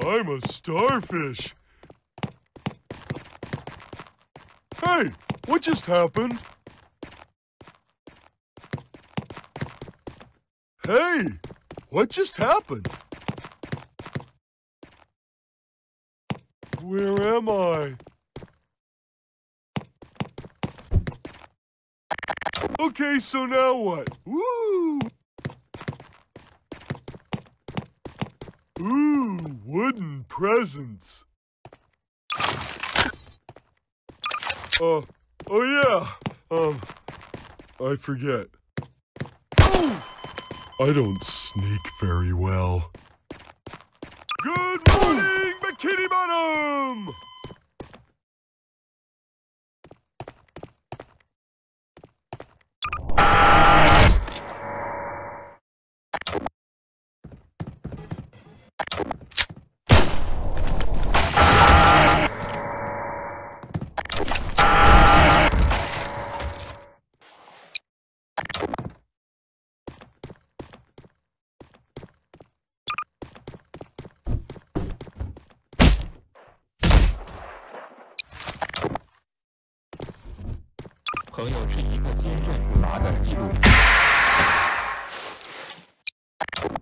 I'm a starfish. Hey, what just happened? Hey, what just happened? Where am I? Okay, so now what? Woo! Ooh, wooden presents. Oh yeah. I forget. Oh! I don't sneak very well. Good morning, Bikini Bottom! 朋友是一个坚韧不拔的记录。